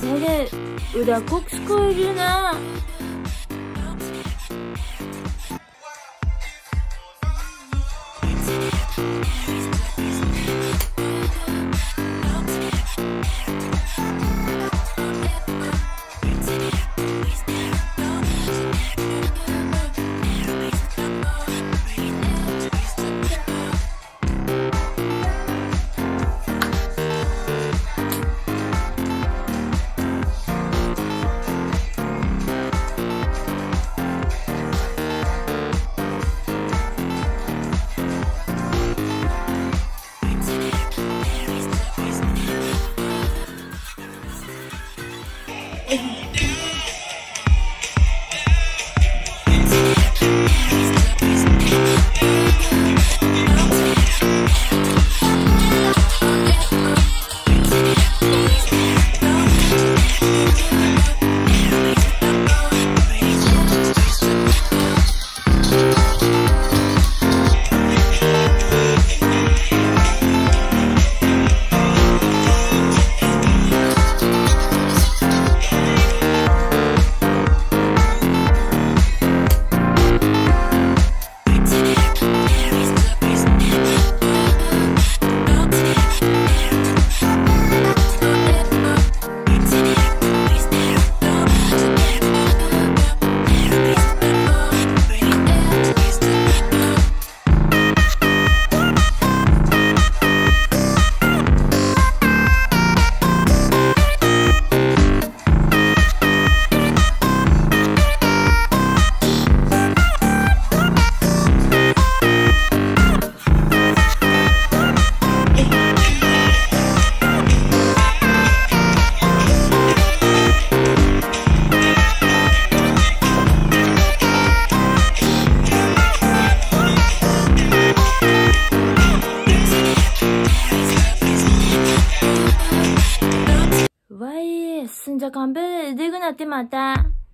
れ、裏こく聞こえるな。わい、すんじゃかんぶ、でぐなってまた。